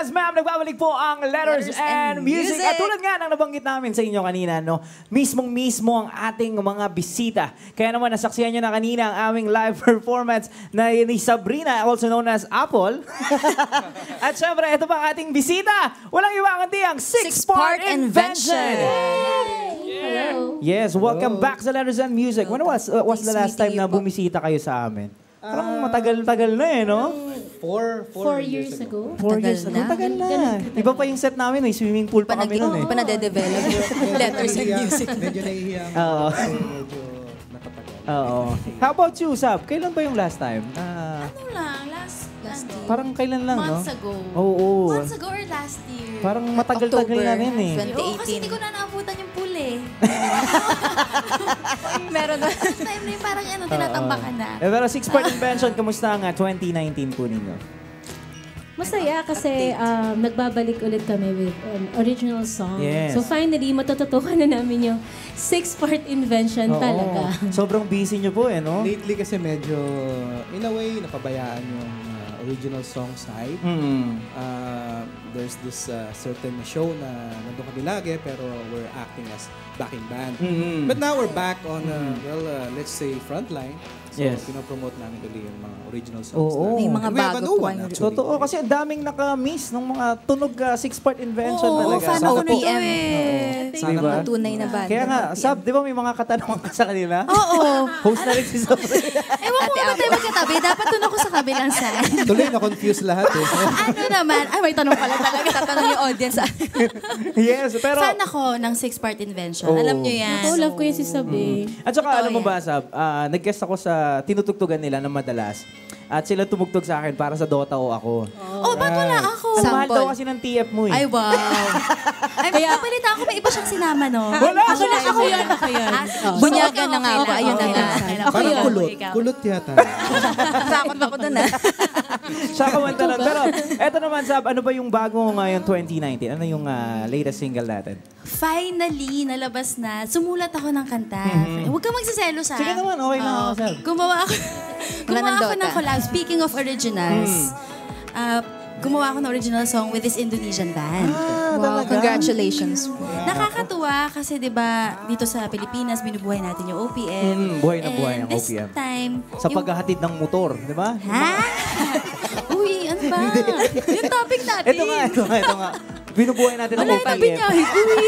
Yes, ma'am, nagbabalik po ang Letters and Music. At tulad nga ng nabanggit namin sa inyo kanina, no, mismo ang ating mga bisita. Kaya naman nasaksihan nyo na kanina ang aming live performance na ni Sabrina, also known as Apple. At syempre, ito pa ang ating bisita. Walang iba kundi ang Six-Part Invention. Hello. Yes, welcome back sa Letters and Music. When was the last time na bumisita kayo sa amin? Parang matagal-tagal na eh, no? 4 years ago. 4 years ago. Tagal na. Iba pa yung set namin, may swimming pool pa kami nun eh. Hindi pa nade-develop yung Letters and Music. Medyo nahihiyang. Oo. Medyo nakatagal. Oo. How about you, Sab? Kailan ba yung last time? Ano lang, last year. Parang kailan lang, no? Months ago. Oo. Months ago or last year. Parang matagal-tagal na rin eh. Oo, kasi hindi ko na naabutan yung pool eh. Meron na. Last time na yung parang tinatambakan na. Pero Six-Part Invention, kamusta ang 2019 po ninyo? Masaya kasi nagbabalik ulit kami with original song. Yes. So finally, matututukan na namin yung Six-Part Invention talaga. Sobrang busy nyo po eh, no? Lately kasi medyo, in a way, napabayaan yung original song side. There's this certain show na nandun kami lagi pero we're acting as backing band. But now we're back on, let's say, frontline. So, pinopromote namin ulit yung mga original songs. May mga bago po. Totoo, kasi ang daming naka-miss ng mga tunog Six-Part Invention talaga. Oo, fan ako nito eh. Sana mga tunay na band. Kaya nga, Sab, di ba may mga katanungan ka sa kanila? Oo. Host na rin si Sab. Ewan ko ba tayo magkatabi? Dapat doon ako sa kabilang side. Tuloy na-confuse lahat eh. Ano naman? Ay, may tanong pala talaga. Tatanong yung audience. Yes, pero... Fan ako ng Six-Part Invention. Alam nyo yan. Ako, love ko yung si Sabi. At saka, alam mo ba, Sab, nag-guest ako sa tinutugtugan nila ng madalas. At sila tumugtog sa akin para sa Dota o ako. Oh, ba't wala ako? Ang mahal daw kasi ng TF mo eh. Ay, wow. Ay, kaya balita ako, may iba siyang sinama, no? Wala! Ako yun. Bunyagan na nga ako. Ayun na nga. Parang kulot. Kulot yata. Takot ako dun ah. Siya kumanta nun. Pero eto naman, Sab, ano ba yung bago ngayon 2019? Ano yung latest single natin? Finally, nalabas na. Sumulat ako ng kanta. Huwag kang magsiselos, ha? Sige naman, okay na ako, Sab. Gumawa ako ng collab. Speaking of originals, gumawa ako ng original song with this Indonesian band. Wow, congratulations. Nakakatuwa kasi 'di ba dito sa Pilipinas binubuhay natin yung OPM. Buhay na buhay ang this OPM. Time, Sa paghahatid ng motor, di ba? Ha? Uy, ano ba? Yung topic natin. Ito nga. Binubuhay natin ang Wala OPM. yung binyahe ko eh.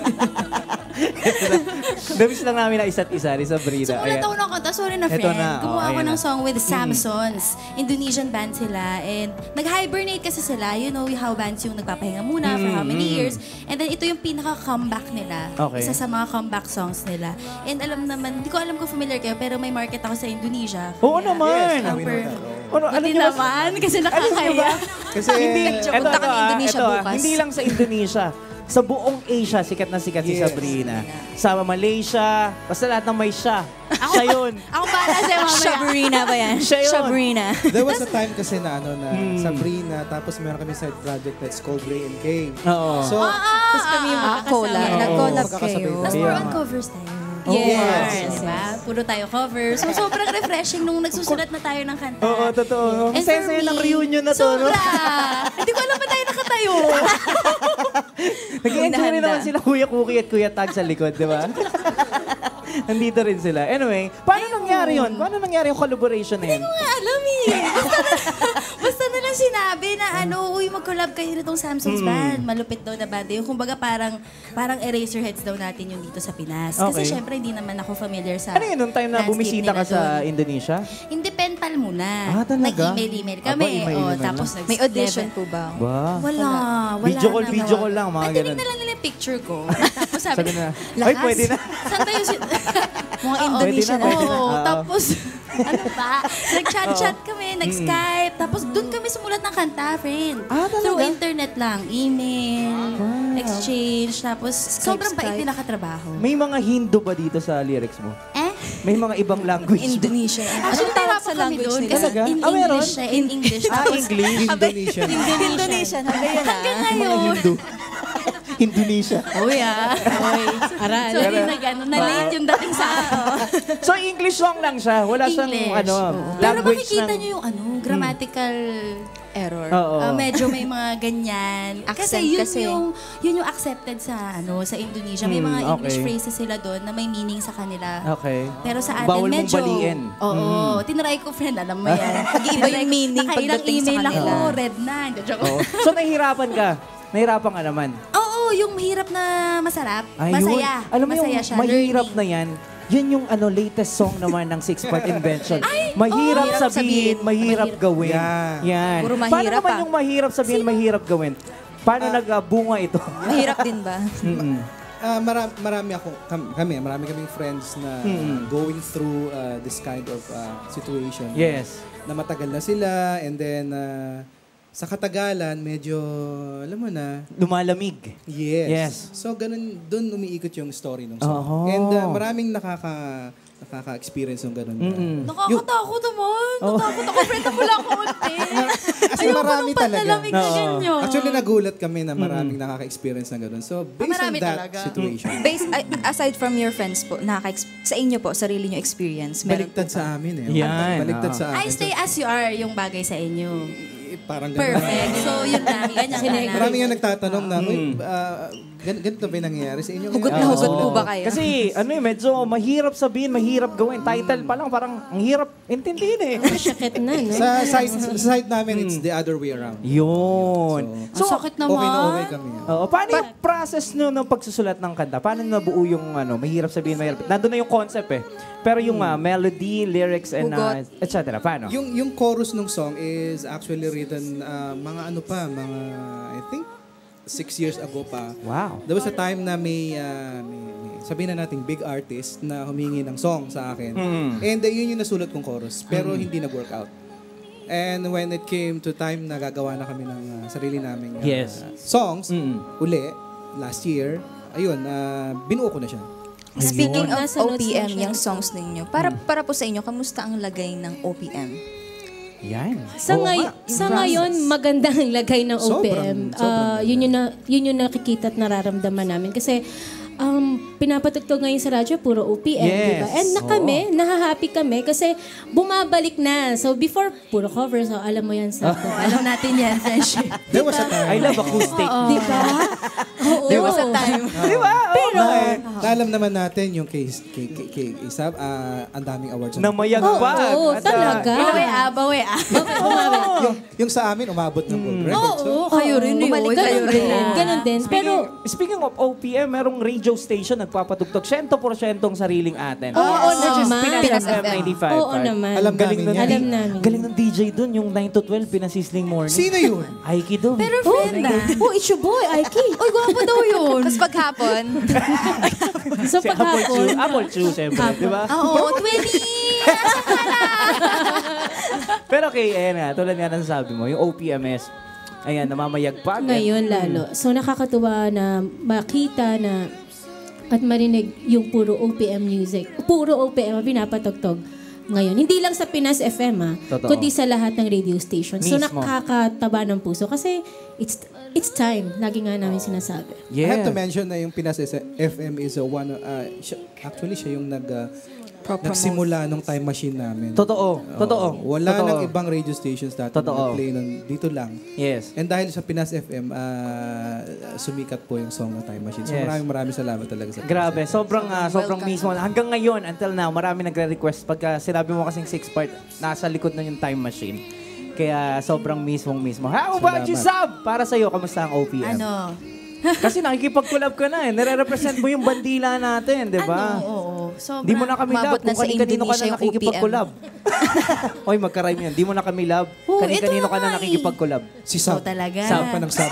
Namiss lang namin na isa't isa ni Sabrina. Sumulat ako ng kanta. Sorry na, friend. na. Gumawa ako Ayan ng na. song with Samsons. Indonesian band sila. And nag-hibernate kasi sila. You know how bands yung nagpapahinga muna for how many years. And then ito yung pinaka-comeback nila. Okay. Isa sa mga comeback songs nila. And alam naman, hindi ko alam kung familiar kayo, pero may market ako sa Indonesia. Oo naman. Hindi naman, kasi nakakaya. Kasi Punta kami Indonesia bukas. Hindi lang sa Indonesia. Sa buong Asia, sikat na sikat si Sabrina. Sa Malaysia, basta lahat ng may siya. Siya yun. Ako bahala sa'yo mamaya. Sabrina ba yan? Siya yun. Sabrina. there was a time kasi na Sabrina, tapos meron kami side project that's called Ray and Kay. Oo. So, Tapos kami yung Collab. Nag-collab kayo. Tapos more on covers tayo. Yes. Diba? Puro tayo covers. So, sobrang refreshing nung nagsusulat na tayo ng kanta. Oo, totoo. Ang saya-saya ng reunion na to, no? Sobra! Hindi ko alam ba tayo nakatayo. Nag-enjoy rin naman sila Kuya Cookie at Kuya Tag sa likod, di ba? Nandito rin sila. Anyway, paano nangyari yun? Paano nangyari yung collaboration na yun? Hindi ko nga alam eh. Basta na lang sinabi na uy, mag-collab kayo nitong Samson's band. Malupit daw na band. Yung kumbaga parang Eraserheads daw natin yung dito sa Pinas. Kasi syempre hindi naman ako familiar sa ano yun, nung time na bumisita ka sa Indonesia? Hindi pen pal muna. Ah, talaga? Nag-email kami. Tapos May audition po ba? Ba? Wala. Video call lang, mga ganun. Tinignan lang nila yung picture ko. Tapos sabi na, lakas. ay, pwede na. Saan tayo Mga Indonesian. Pwede na. Oo, tapos, ano ba? Nag-chat-chat kami, nag-Skype. Tapos doon kami sumulat ng kanta, friend. Talaga? Through internet lang. Email, exchange. Tapos, sobrang bait nila katrabaho. May mga Hindu ba dito sa lyrics mo? May mga ibang language ba? Indonesian. Actually, tawag sa language nila. Kasi Talaga? in meron? English siya. In English. English? Indonesian. Indonesian. Hanggang yun Hanggang Mga ngayon. Hindu. Indonesia. Uy, Aral. Sorry na gano'n. Na-late yung dating sa akin. So, English song lang siya. Wala siyang, English. Pero language makikita ng... nyo yung grammatical Error. Oo. medyo may mga ganyan. Accent yun kasi. yun yung accepted sa sa Indonesia. May mga English okay. phrases sila doon na may meaning sa kanila. Okay. Pero sa atin, Bawal mong medyo... baliin. Oo. Tinry ko, friend. Alam mo yan. Nag-iiba yung meaning Nakailang pagdating sa email kanila. ako, red na. Hindi, joke. Oo. So, nahihirapan ka. Nahihirapan ka naman. Oo, yung mahirap na masarap. Ayun. Masaya. Alam mo Masaya yung siya. mahirap Learning. na yan, yun yung latest song naman ng 6-part Invention. Mahirap Mahirap sabihin, mahirap gawin. Yeah. Yan. Puro Paano mahirap naman ah. yung mahirap sabihin, mahirap gawin? Paano nagbunga ito? Mahirap din ba? Marami kaming friends na going through this kind of situation. Yes. Na matagal na sila and then sa katagalan, medyo, alam mo na. Lumalamig. Yes. Yes. So, ganun, dun umiikot yung story ng song. Oh. And maraming nakaka-experience ng ganun. Nakakatakot naman. Natakot ako. Friend ako lang konti. Kasi marami talaga. Panalamig na ganyan. Actually, nagulat kami na maraming nakaka-experience ng ganun. So, based on Marami that talaga. situation. Aside from your friends po, sa inyo po, sarili nyo experience, meron Baliktad sa amin eh. Yan, Baliktad sa I amin. stay as you are yung bagay sa inyo. Parang ganun. Perfect. So, yun lang. Ganyan ka na. Marami nga nagtatanong na, ganito ba yung nangyayari sa inyo? Hugot na hugot po ba kayo? Kasi medyo mahirap sabihin, mahirap gawin. Title pa lang, parang ang hirap intindihin eh. Masakit na, no? Sa side namin, it's the other way around. Yun. So, sakit naman. Okay na okay kami. Oo, paano yung process nyo ng pagsusulat ng kanta? Paano nabuo yung mahirap sabihin, mahirap? Nandun na yung concept eh. Pero yung melody, lyrics, and et cetera, paano? Yung chorus ng song is actually written mga I think 6 years ago pa. Wow. There was a time na may sabihin na nating big artist na humingi ng song sa akin. And yun yung nasulat kong chorus. Pero hindi nag-work out. And when it came to time na gagawa na kami ng sarili naming songs, uli, last year, ayun, binuo ko na siya. Speaking of Nasa notes OPM, na siya. yung songs ninyo, para po sa inyo, kamusta ang lagay ng OPM? Yan. Sa ngayon, maganda ang lagay ng OPM. Sobrang Yun yung nakikita at nararamdaman namin. Kasi pinapatugtog ngayon sa radyo, puro OPM, Yes. di ba? And nahahappy kami kasi bumabalik na. So before, puro cover. So alam mo yan sa... Alam natin yan, friendship. There was a time. I love acoustic. Di ba? Oo. There was a time. Di ba? Pero, Alam naman natin yung kay Isab, ang daming awards. Namayag pa. Oo, At, talaga. Bawi. Yung sa amin, umabot ng gold record. So, Oo, kayo rin yun. Bumalik Ganun kayo din. rin. Ganun din. Pero, Speaking of OPM, merong radio station nagpapatugtog 100% sariling atin. Oo naman. Pinas Pinas FM FM. 95. Oo naman. Alam Galing namin nun. yan. Alam namin. Galing ng DJ dun, yung 9 to 12, Pinasisling Morning. Sino yun? Aikido. Pero friend it's your boy, Aiki. Uy, gwapo daw yun. Tapos paghapon, So Si Apple paghapon, Chew. Apple Chew, siyempre. Di ba? Oo, 20. Pero ayan nga, tulad nga ng sabi mo, yung OPMS, ayan, namamayagpag. ngayon lalo. So nakakatuwa na makita na at marinig yung puro OPM music. Puro OPM ang pinapatugtog ngayon. Hindi lang sa Pinas FM Totoo. kundi sa lahat ng radio station. So Mismo. nakakataba ng puso kasi it's time. Lagi nga namin sinasabi. I have to Yeah. mention na yung Pinas FM is one, actually siya yung Pro-promote. nagsimula nung time machine namin. Totoo. Wala Totoo. nang ibang radio stations dati Totoo. na play dito lang. Yes. And dahil sa Pinas FM, sumikat po yung song ng Time Machine. So Yes. maraming salamat talaga sa Pinas Grabe, FM. sobrang mismo. Hanggang ngayon, until now, marami nagre-request. Pagka sinabi mo kasing 6-part, nasa likod na yung time machine. Kaya sobrang mismo. How about you, Sab? Para sa'yo, kamusta ang OPM? Kasi nakikipag-collab ka na eh. Nare-represent mo yung bandila natin, di ba? Oo. Di mo na kami love Umabot na kung sa kanino ka Indonesia na yung nakikipag-collab. Oy, magka-rhyme yan. Di mo na kami love. Oo, Kanino ito ka na nga eh. nakikipag-collab. Si So Sab. talaga. Sab pa ng Sab.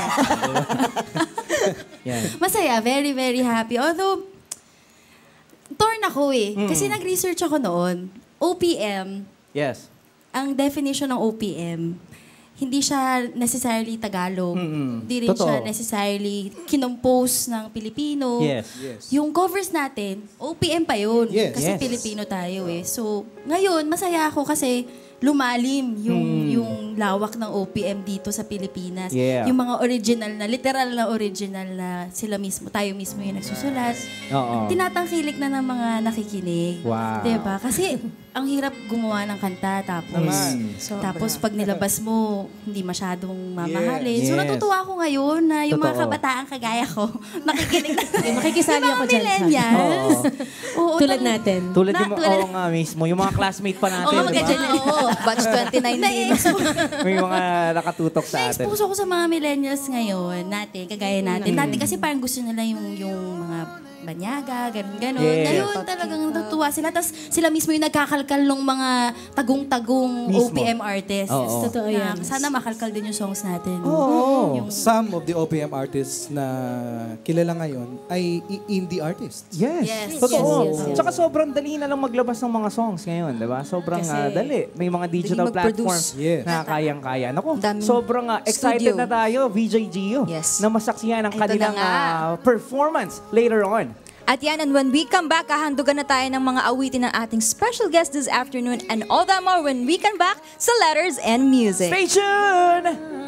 Yan. Masaya, very, very happy. Although, torn ako eh. Kasi nag-research ako noon. OPM, Yes. ang definition ng OPM, hindi siya necessarily Tagalog. Hindi rin Totoo. siya necessarily kinompose ng Pilipino. Yes. Yung covers natin, OPM pa yun. Yes. Kasi Yes. Pilipino tayo eh. So, ngayon, masaya ako kasi lumalim yung lawak ng OPM dito sa Pilipinas. Yeah. Yung mga original na, literal na original na sila mismo, tayo mismo yung nagsusulat. Oo. Tinatangkilik na ng mga nakikinig. Wow. Diba? Kasi ang hirap gumawa ng kanta tapos pag nilabas mo, hindi masyadong mamahalin. So Yes. natutuwa ako ngayon na yung mga Totoo. kabataan kagaya ko, nakikinig na. Makikisali ako dyan. Millennials. Oo, Tulad natin. Tulad yung, oo nga mismo, yung mga classmate pa natin. Oo, diba? oo. Batch 2019. May mga nakatutok sa atin. Na-expose ako sa mga millennials ngayon natin, kagaya natin. Dati kasi parang gusto nila yung mga banyaga, ganun-ganun. Yeah. Ngayon talagang natutuwa sila. Tapos sila mismo yung nagkakalkal ng mga tagong-tagong Mismo. OPM artists. Oo. Totoo yan. Sana makalkal din yung songs natin. Oo. Some of the OPM artists na kilala ngayon ay indie artists. Yes. Yes. Totoo. Yes, yes, yes. Tsaka sobrang dali na lang maglabas ng mga songs ngayon, di ba? Sobrang Kasi dali. May mga digital mag-produce. platforms Yes. na kayang-kaya. Naku, Daming sobrang excited studio. na tayo, VJ Gio, Yes. na masaksiyan ang Ito na kanilang nga. performance later on. At yan, and when we come back, kahandugan na tayo ng mga awitin ng ating special guest this afternoon, and all that more when we come back sa Letters and Music. Stay tuned!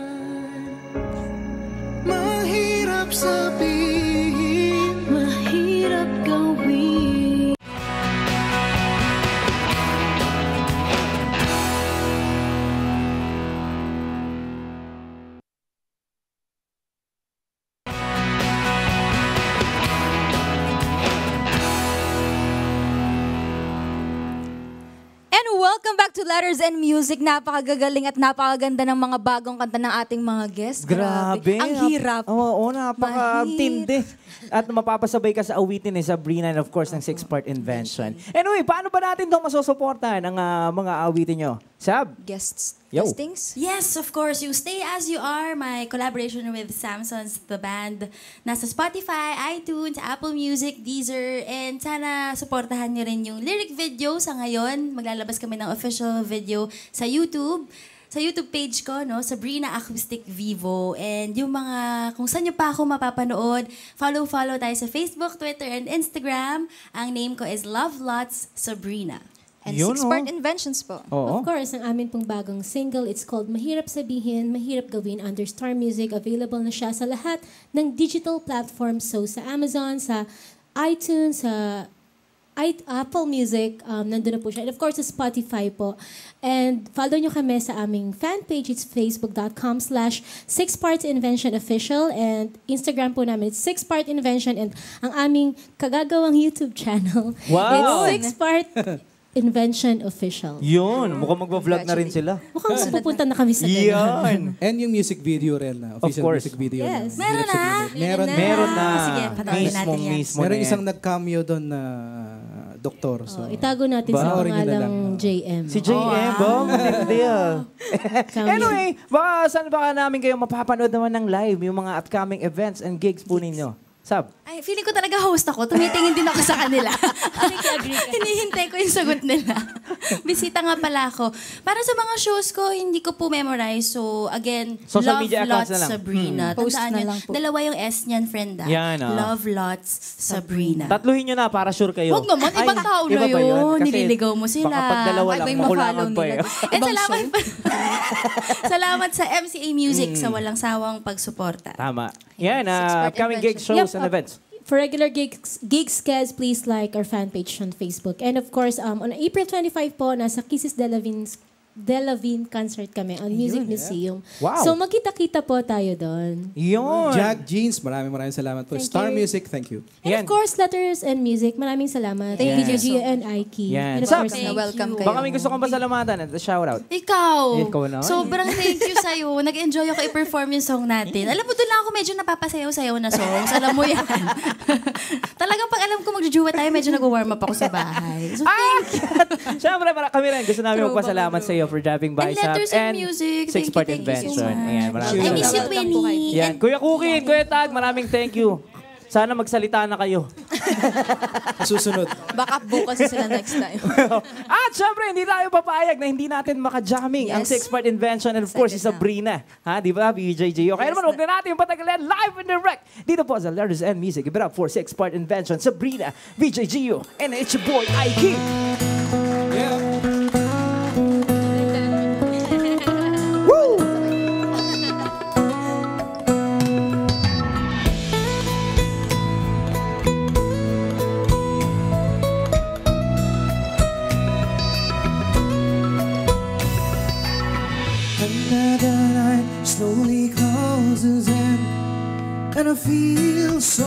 Mahirap sabihin, mahirap gawin. And welcome back to Letters and Music. Napakagagaling at napakaganda ng mga bagong kanta ng ating mga guests. Grabe. Ang hirap. Oo, napaka-tindi. At mapapasabay ka sa awitin ni Sabrina and of course ng six-part invention. Anyway, paano ba natin itong masusuportahan ang mga awitin nyo? Sab? Guests. Yo. Guestings? Yes, of course. Yung Stay As You Are, my collaboration with Samson's The Band. Nasa Spotify, iTunes, Apple Music, Deezer, and sana supportahan nyo rin yung lyric video sa ngayon. Maglalabas kami ng official video sa YouTube. Sa YouTube page ko, no, Sabrina Acoustic Vivo. And yung mga, kung saan nyo pa ako mapapanood, follow tayo sa Facebook, Twitter, and Instagram. Ang name ko is Love Lots Sabrina. And Yun, six-part oh. inventions po. Oo. Of course, ang amin pong bagong single, it's called Mahirap Sabihin, Mahirap Gawin under Star Music. Available na siya sa lahat ng digital platforms. So sa Amazon, sa iTunes, sa Apple Music, nandun na po siya. And of course, sa Spotify po. And follow nyo kami sa aming fan page. It's facebook.com/sixpartsinventionofficial. And Instagram po namin, it's Six-Part Invention. And ang aming kagagawang YouTube channel, Wow! it's Six-Part Invention Official. Yun, mukhang magpa-vlog na rin sila. Mukhang pupunta na kami sa ganun. Yan. And yung music video rin, official course. music video. Yes. na Meron Mahirap na? Sabihin. Meron na. Meron na. Sige, panoorin natin yan. Mismo Meron na yan. isang nag-cameo doon na doktor. So, Itago natin sa Panoorin nyo na pangalang lang. JM. Si JM, ba? Matindi ah. Cameo. Anyway, baka saan baka namin kayo mapapanood naman ng live, yung mga upcoming events and gigs po ninyo? Sab? Ay, feeling ko talaga host ako. Tumitingin din ako sa kanila. Hinihintay ko yung sagot nila. Bisita nga pala ako. Para sa mga shows ko, hindi ko po memorize. So, again, Social Love media accounts Lots na lang. Sabrina. Post Tandaan na nyo, lang po. dalawa yung S niyan, friend. Yan, ah. Love Lots Sabrina. Tatluhin nyo na para sure kayo. Huwag naman, ibang Ay, tao na iba ba yun. Kasi Nililigaw mo sila. Baka pag dalawa Ay, lang, may makulangan ma-follow pa eh. nila. And Ibang salamat, salamat sa MCA Music sa walang sawang pagsuporta. Tama. Yan, Six-part upcoming gigs, invention. shows, and events. For regular gigs guys, please like our fan page on Facebook. And of course, on April 25 po, nasa Kisses Delavine concert kami on Music Museum. Wow. So magkita-kita po tayo doon. Yun. Jack Jeans, maraming salamat po. Thank Star you. Music, thank you. And Yan. of course, Letters and Music, maraming salamat. Thank Thank you. you, and Aiki. Yan. And of Sab, course, Thank welcome you. kayo. Baka may gusto kong pasalamatan at shoutout. Ikaw. Ikaw na. Sobrang thank you sa'yo. Nag-enjoy ako i-perform yung song natin. Alam mo, doon lang ako medyo napapasayaw-sayaw na songs. Alam mo yan. Talagang pag alam ko magjujuwa tayo, medyo nag-warm up ako sa bahay. So, thank you. Siyempre, kami rin. Gusto namin True, magpasalamat sa iyo for dropping by And Sab. Letters and Music. Six-Part Thank you so Invention. much. Ayan, maraming I miss you, salamat. Twinnie. Yan. Kuya Cookie, Kuya Tag, maraming thank you. Sana magsalita na kayo. Susunod. Baka bukas sila next time. At syempre, hindi tayo papayag na hindi natin maka-jamming ang Yes. Six-Part Invention and of course, si Sabrina. Ha, di ba? BJGO. Kaya naman, huwag na natin patagalin live and direct dito po sa Letters and Music. Give it up for Six-Part Invention, Sabrina, BJGO, and it's your boy, Aiki. Yeah. Woo! and I feel so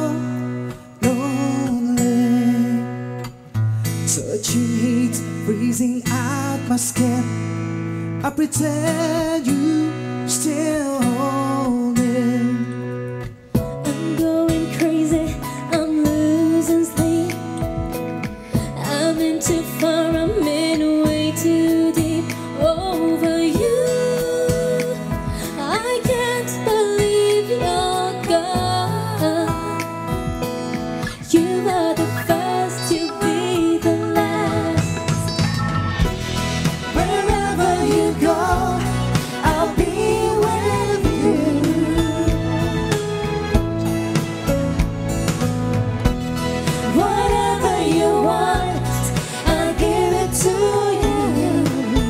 lonely. Touching heat, freezing out my skin. I pretend you still hold me. I'm going crazy, I'm losing sleep. I'm in too far, I'm in way too deep over you. I can't believe you're gone. You are the first, you'll be the last. Wherever you go, I'll be with you. Whatever you want, I'll give it to you.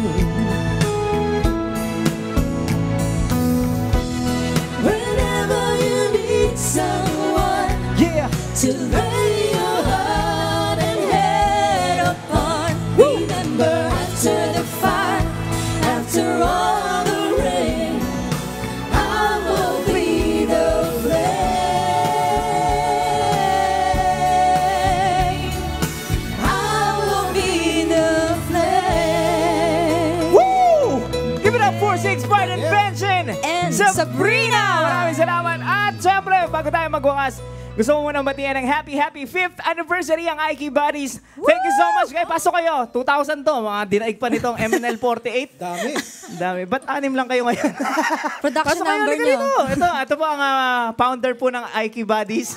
Whenever you need someone to lay your heart and head upon, remember after the fire, after all the rain, I will be the flame. I will be the flame. Woo! Give it up for 6 part Invention And Sabrina! Maraming salamat. At syempre, bago tayo magwakas, gusto mo munang batiyan ng happy 5th anniversary ang Ike Buddies. Thank you so much. Kaya pasok kayo. 2,000 to. Mga dinaig pa nitong MNL 48. Dami. Dami. Ba't 6 lang kayo ngayon? Production Pasok kayo, number halika nyo. dito. Ito po ang founder po ng Ike Buddies.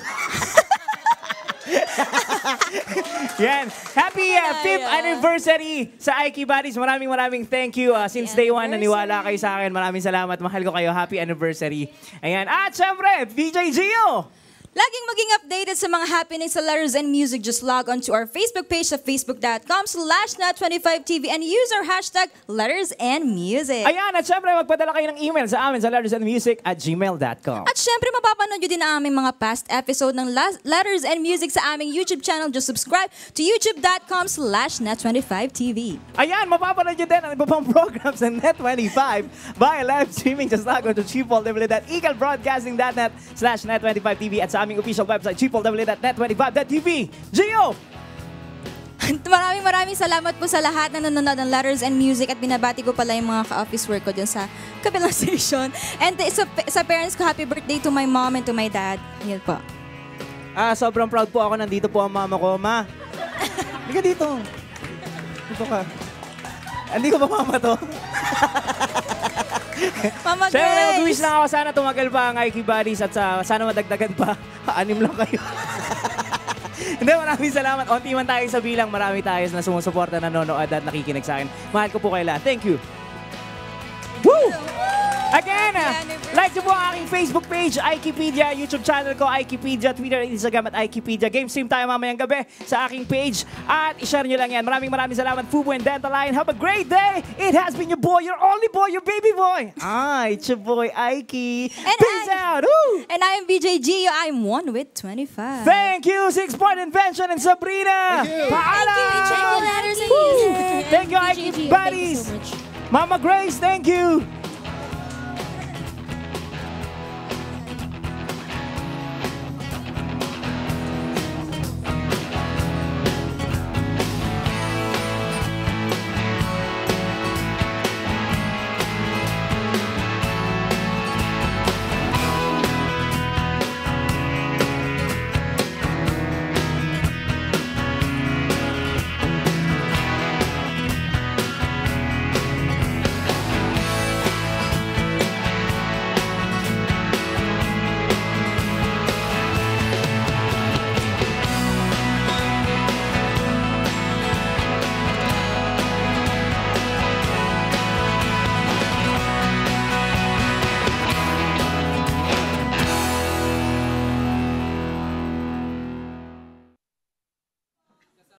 Yan. Happy 5th anniversary sa Ike Buddies. Maraming thank you. Since day 1, naniwala kayo sa akin. Maraming salamat. Mahal ko kayo. Happy anniversary. Ayan. At syempre, VJ Gio. Laging maging updated sa mga happenings sa letters and music, just log on to our Facebook page sa facebook.com/net25tv and use our hashtag letters and music. Ayan, at syempre magpadala kayo ng email sa amin sa lettersandmusic@gmail.com. At syempre, mapapanood nyo din ang aming mga past episode ng Letters and Music sa aming YouTube channel. Just subscribe to youtube.com/net25tv. Ayan, mapapanood nyo din ang iba pang programs ng Net25 by live streaming. Just log on to www.eaglebroadcasting.net/net25tv at sa aming official website, www.net25.tv. Gio! Maraming salamat po sa lahat na nanonood ng Letters and Music at binabati ko pala yung mga ka-office work ko dyan sa kabilang station. And sa parents ko, happy birthday to my mom and to my dad. Yan po. Sobrang proud po ako. Nandito po ang mama ko. Ma, hindi ka dito. Dito ka. Hindi ko ba mama to? Mama Siyempre, Grace! mag-wish lang ako sana tumagal pa ang Ike Buddies at sana madagdagan pa. 6 lang kayo. Hindi, maraming salamat. Onti man tayo sa bilang. Marami tayo na sumusuporta, nanonood at nakikinig sa akin. Mahal ko po kayo lahat. Thank you. Woo! Again, like nyo po ang aking Facebook page, Ikepedia, YouTube channel ko, Ikepedia, Twitter, Instagram at Ikepedia. Game stream tayo mamayang gabi sa aking page at ishare nyo lang yan. Maraming salamat, Fubu and Dental Line. Have a great day. It has been your boy, your only boy, your baby boy. It's your boy, Ike. Peace out. Woo! And I am BJ Gio. I'm 1 with 25. Thank you, 6 Part Invention and Sabrina. Thank you. Paalam. Check the letters and music. Thank you, DJ Ike Gio, Buddies. thank you so much. Mama Grace, thank you.